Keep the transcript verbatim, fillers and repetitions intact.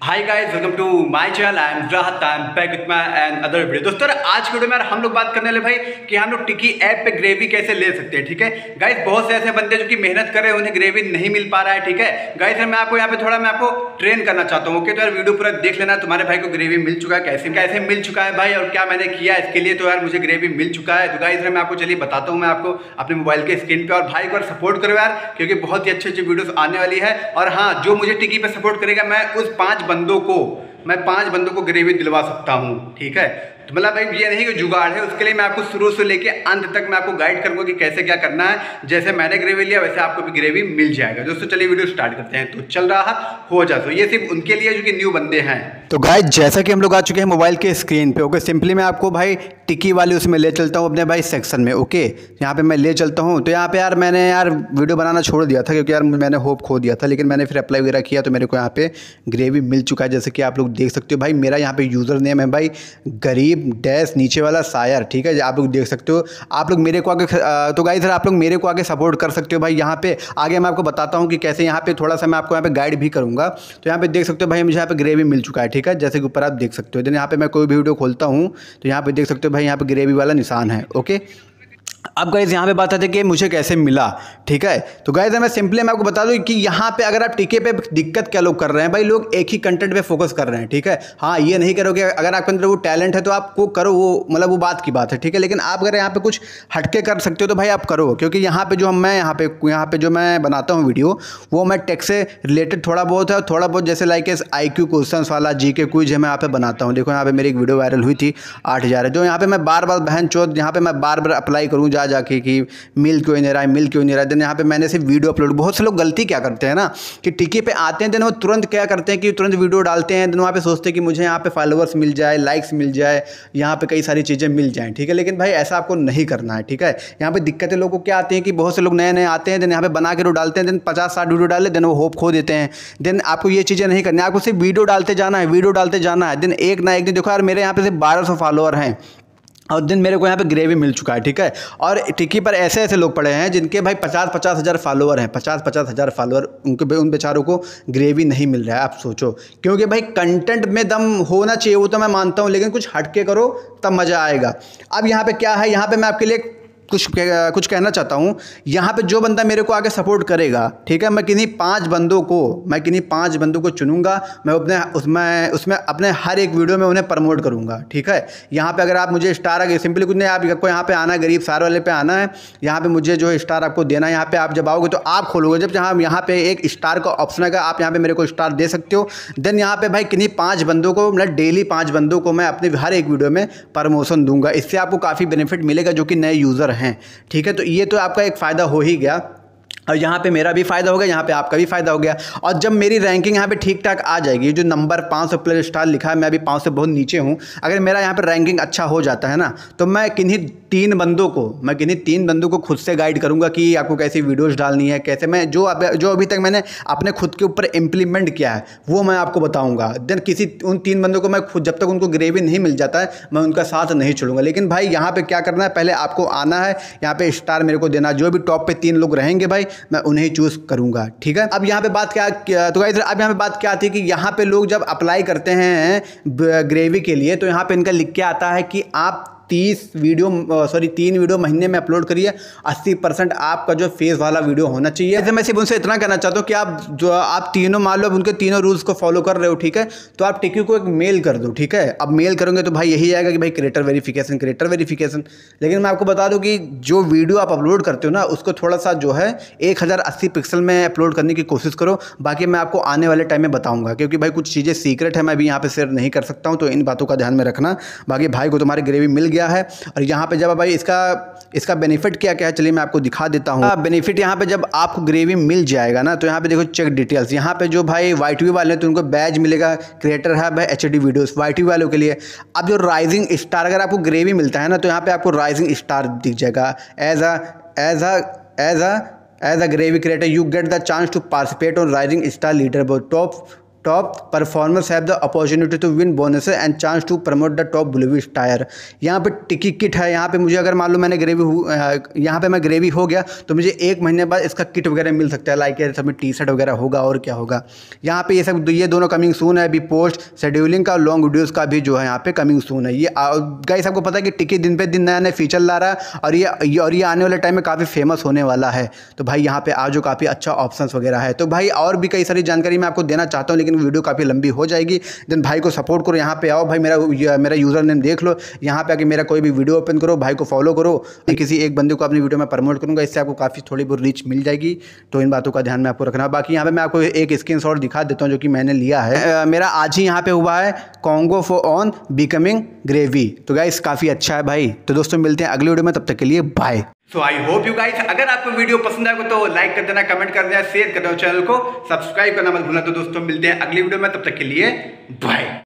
Hi guys, welcome to my channel. I am Rahat, I am back with my and other video. दोस्तों, आज के video में हम लोग बात करने वाले भाई कि हम लोग टिकी ऐप पे ग्रेवी कैसे ले सकते हैं। ठीक है गाइस, बहुत से ऐसे बंदे जो कि मेहनत कर रहे हैं, उन्हें ग्रेवी नहीं मिल पा रहा है। ठीक है गाइस, मैं आपको यहाँ पे थोड़ा मैं आपको ट्रेन करना चाहता हूँ। ओके, तो यार वीडियो पूरा देख लेना। तुम्हारे भाई को ग्रेवी मिल चुका है, कैसे कैसे मिल चुका है भाई, और क्या मैंने किया इसके लिए। तो यार मुझे ग्रेवी मिल चुका है। तो गाइस मैं आपको चलिए बताता हूँ मैं आपको अपने मोबाइल के स्क्रीन पे। और भाई को सपोर्ट करो यार, क्योंकि बहुत ही अच्छी अच्छी वीडियोस आने वाली है। और हाँ, जो मुझे टिकी पे सपोर्ट करेगा, मैं उस पांच बंदों को मैं पांच बंदों को ग्रेवी दिलवा सकता हूँ। ठीक है, तो मतलब भाई ये नहीं कि जुगाड़ है, उसके लिए मैं आपको शुरू से लेके अंत तक मैं आपको गाइड करूंगा कि कैसे क्या करना है। जैसे मैंने ग्रेवी लिया वैसे आपको भी ग्रेवी मिल जाएगा। दोस्तों चलिए वीडियो स्टार्ट करते हैं। तो चल रहा हो जा। तो ये सिर्फ उनके लिए जो कि न्यू बंदे हैं। तो गाइस, जैसा कि हम लोग आ चुके हैं मोबाइल के स्क्रीन पे। ओके, सिंपली मैं आपको भाई टिकी वाली उसमें ले चलता हूँ अपने भाई सेक्शन में। ओके, यहाँ पे मैं ले चलता हूँ। तो यहाँ पे यार मैंने यार वीडियो बनाना छोड़ दिया था, क्योंकि यार मैंने होप खो दिया था। लेकिन मैंने फिर अप्लाई वगैरह किया तो मेरे को यहाँ पे ग्रेवी मिल चुका है। जैसे कि आप लोग देख सकते हो भाई, मेरा यहाँ पे यूज़र नेम है भाई गरीब डैश नीचे वाला शायर। ठीक है, आप लोग देख सकते हो। आप लोग मेरे को आगे तो गाइस सर आप लोग मेरे को आगे सपोर्ट कर सकते हो भाई। यहाँ पे आगे मैं आपको बताता हूँ कि कैसे यहाँ पे थोड़ा सा मैं आपको यहाँ पे गाइड भी करूँगा। तो यहाँ पे देख सकते हो भाई, मुझे यहाँ पे ग्रेवी मिल चुका है। ठीक है, जैसे कि ऊपर आप देख सकते हो। देन यहाँ पे मैं कोई भी वीडियो खोलता हूँ तो यहाँ पे देख सकते हो भाई, यहाँ पे ग्रेवी वाला निशान है। ओके, अब गाइस यहाँ पे बात आती है कि मुझे कैसे मिला। ठीक है, तो गाइस मैं सिंपली मैं आपको बता दूं कि यहाँ पे अगर आप टिके पे दिक्कत क्या लोग कर रहे हैं भाई, लोग एक ही कंटेंट पे फोकस कर रहे हैं। ठीक है, हाँ ये नहीं करोगे, अगर आपके अंदर वो टैलेंट है तो आपको करो, वो मतलब वो बात की बात है। ठीक है, लेकिन आप अगर यहाँ पे कुछ हटके कर सकते हो तो भाई आप करो। क्योंकि यहाँ पे जो हम मैं यहाँ पे यहाँ पे जो मैं बनाता हूँ वीडियो, वो मैं टेक से रिलेटेड थोड़ा बहुत है, थोड़ा बहुत जैसे लाइक आई क्यू क्वेश्चन वाला जी के क्विज है, मैं यहाँ पे बनाता हूँ। देखो यहाँ पे मेरी एक वीडियो वायरल हुई थी, आठ हज़ार है, जो यहाँ पे मैं बार बार बहन चौथ यहाँ पे मैं बार बार अप्लाई करूँ जा जाके कि मिल क्यों नहीं रहा है, मिल क्यों नहीं रहा है। देन यहाँ पे मैंने सिर्फ वीडियो अपलोड। बहुत से लोग गलती क्या करते हैं ना कि टिकी पे आते हैं, देन वो तुरंत क्या करते हैं कि तुरंत वीडियो डालते हैं। देन वहाँ पे सोचते हैं कि मुझे यहाँ पे फॉलोअर्स मिल जाए, लाइक्स मिल जाए, यहाँ पे कई सारी चीज़ें मिल जाएँ। ठीक है, लेकिन भाई ऐसा आपको नहीं करना है। ठीक है, यहाँ पे दिक्कतें लोगों को क्या आती हैं कि बहुत से लोग नए नए आते हैं, देन यहाँ पे बना के वीडियो डालते हैं, देन पचास साठ वीडियो डाले, देन वो होप खो देते हैं। देन आपको ये चीज़ें नहीं करनी है, आपको सिर्फ वीडियो डालते जाना है, वीडियो डालते जाना है। देन एक ना एक दिन देखो यार, मेरे यहाँ पे सिर्फ बारह सौ फॉलोअर हैं और दिन मेरे को यहाँ पे ग्रेवी मिल चुका है। ठीक है, और टिकी पर ऐसे ऐसे लोग पड़े हैं जिनके भाई पचास पचास हज़ार फॉलोअर हैं, पचास पचास हज़ार फॉलोअर, उनके उन बेचारों को ग्रेवी नहीं मिल रहा है। आप सोचो, क्योंकि भाई कंटेंट में दम होना चाहिए, वो तो मैं मानता हूँ, लेकिन कुछ हटके करो तब मज़ा आएगा। अब यहाँ पे क्या है, यहाँ पे मैं आपके लिए कुछ कुछ कहना चाहता हूँ। यहाँ पे जो बंदा मेरे को आगे सपोर्ट करेगा, ठीक है, मैं किन्हीं पांच बंदों को मैं किन्हीं पांच बंदों को चुनूंगा, मैं अपने उसमें उसमें अपने हर एक वीडियो में उन्हें प्रमोट करूँगा। ठीक है, यहाँ पे अगर आप मुझे स्टार आगे सिंपली कुछ नहीं, आपको यहाँ पे आना है, गरीब सार वाले पे आना है, यहाँ पे मुझे जो है स्टार आपको देना है। यहाँ पे आप जब आओगे तो आप खोलोगे, जब जहाँ यहाँ पे एक स्टार का ऑप्शन है, आप यहाँ पे मेरे को स्टार दे सकते हो। देन यहाँ पे भाई किन्हीं पाँच बंदों को, मतलब डेली पाँच बंदों को मैं अपने हर एक वीडियो में प्रमोशन दूंगा। इससे आपको काफ़ी बेनिफिट मिलेगा जो कि नए यूज़र हैं। ठीक है, तो ये तो आपका एक फ़ायदा हो ही गया, और यहाँ पे मेरा भी फ़ायदा हो गया, यहाँ पे आपका भी फ़ायदा हो गया। और जब मेरी रैंकिंग यहाँ पे ठीक ठाक आ जाएगी, जो नंबर पाँच सौ प्लस स्टार लिखा है, मैं अभी पाँच सौ बहुत नीचे हूँ, अगर मेरा यहाँ पे रैंकिंग अच्छा हो जाता है ना, तो मैं किन्हीं तीन बंदों को मैं किन्हीं तीन बंदों को खुद से गाइड करूँगा कि आपको कैसी वीडियोज़ डालनी है, कैसे मैं जो अब जो अभी तक मैंने अपने खुद के ऊपर इम्प्लीमेंट किया है वो मैं आपको बताऊँगा। देन किसी उन तीन बंदों को मैं खुद, जब तक उनको ग्रेवी नहीं मिल जाता है, मैं उनका साथ नहीं छोड़ूंगा। लेकिन भाई यहाँ पर क्या करना है, पहले आपको आना है, यहाँ पर स्टार मेरे को देना। जो भी टॉप पे तीन लोग रहेंगे भाई, मैं उन्हें चूज करूंगा। ठीक है, अब यहाँ पे बात क्या, तो गाइस अब यहाँ पे बात क्या आती है कि यहाँ पे लोग जब अप्लाई करते हैं ग्रेवी के लिए, तो यहाँ पे इनका लिख के आता है कि आप तीस वीडियो सॉरी तीन वीडियो महीने में अपलोड करिए, अस्सी परसेंट आपका जो फेस वाला वीडियो होना चाहिए। ऐसे मैं सिर्फ उनसे इतना कहना चाहता हूँ कि आप जो आप तीनों मान लो उनके तीनों रूल्स को फॉलो कर रहे हो, ठीक है, तो आप टिकी को एक मेल कर दो। ठीक है, अब मेल करोगे तो भाई यही आएगा कि भाई क्रिएटर वेरिफिकेशन क्रिएटर वेरिफिकेशन। लेकिन मैं आपको बता दूँ कि जो वीडियो आप अपलोड करते हो ना, उसको थोड़ा सा जो है एक हज़ार अस्सी पिक्सल में अपलोड करने की कोशिश करो। बाकी मैं आपको आने वाले टाइम में बताऊँगा, क्योंकि भाई कुछ चीज़ें सीक्रेट है, मैं भी यहाँ पर शेयर नहीं कर सकता हूँ, तो इन बातों का ध्यान में रखना। बाकी भाई को तुम्हारी ग्रेवी मिल गया है। और यहाँ पे जब भाई इसका इसका बेनिफिट क्या क्या है, चलिए मैं आपको दिखा देता हूँ। बेनिफिट यहाँ पे जब आपको ग्रेवी मिल जाएगा ना, तो यहाँ पे देखो चेक डिटेल्स। यहाँ पे जो भाई वाई टी वी वाले हैं तो उनको बैज मिलेगा, क्रिएटर है भाई H D videos Y T V वालों के लिए। अब जो राइजिंग स्टार, अगर आपको ग्रेवी मिलता है ना, तो यहाँ पे आपको राइजिंग स्टार दिख जाएगा। As a as a as a as a Gravy creator you get the chance to participate on rising star leader board top top performers have the opportunity to win bonus and chance to promote the top bluey tier. यहाँ पे टिकी kit है। यहाँ पे मुझे अगर मान लो मैंने ग्रेवी यहाँ पे मैं ग्रेवी हो गया तो मुझे एक महीने बाद इसका किट वगैरह मिल सकता है, लाइक सब में टी शर्ट वगैरह होगा और क्या होगा। यहाँ पे ये सब ये दोनों कमिंग सून है। अभी पोस्ट शेड्यूलिंग का लॉन्ग वीडियोस का भी जो है यहाँ पे कमिंग सून है। ये गाइस आपको पता है कि टिकी दिन पे दिन नया नया फीचर ला रहा है और ये और ये आने वाले टाइम में काफ़ी फेमस होने वाला है। तो भाई यहाँ पे आज जो काफ़ी अच्छा ऑप्शंस वगैरह है। तो भाई और भी कई सारी जानकारी मैं आपको देना चाहता हूँ, लेकिन वीडियो काफ़ी लंबी हो जाएगी। देन भाई को सपोर्ट करो, यहाँ पे आओ भाई, मेरा मेरा यूज़र नेम देख लो, यहाँ पे आके मेरा कोई भी वीडियो ओपन करो, भाई को फॉलो करो। किसी एक बंदे को अपनी वीडियो में प्रमोट करूँगा, इससे आपको काफ़ी थोड़ी बहुत रीच मिल जाएगी। तो इन बातों का ध्यान में आपको रखना। बाकी यहाँ पे मैं आपको एक स्क्रीनशॉट दिखा देता हूँ जो कि मैंने लिया है। मेरा आज ही यहाँ पे हुआ है congo for on becoming Gravy. तो गाइस काफ़ी अच्छा है भाई। तो दोस्तों मिलते हैं अगले वीडियो में, तब तक के लिए bye. So I hope you guys, अगर आपको वीडियो पसंद आएगा तो लाइक कर देना, कमेंट कर देना, शेयर कर देना, चैनल को सब्सक्राइब करना मत भूलना। तो दोस्तों मिलते हैं अगली वीडियो में, तब तक के लिए बाय।